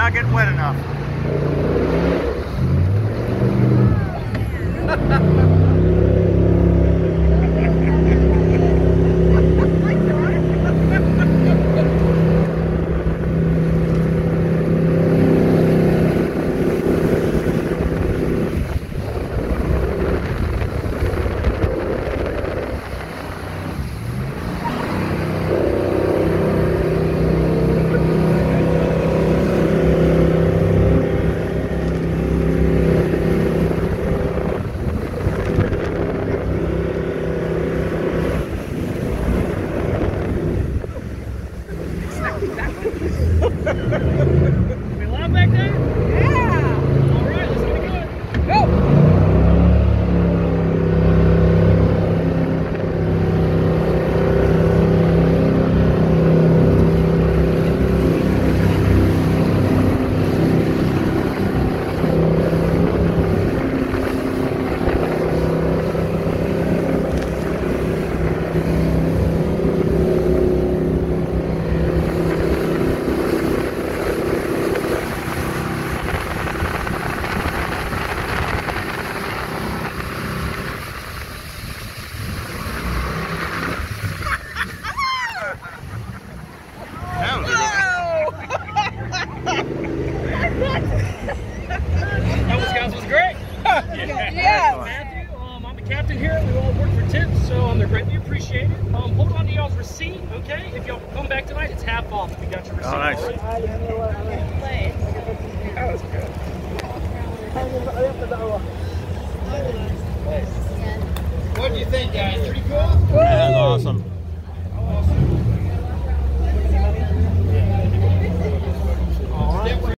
not getting wet enough. We allowed back there? Yeah! Alright, let's get it going. Go! That was great. Yeah. Matthew, I'm the captain here. We all work for tips, so they're greatly appreciated. Hold on to y'all's receipt, okay? If y'all come back tonight, it's half off if you got your receipt. Oh, nice. That was good. What do you think, guys? Pretty cool? That was awesome.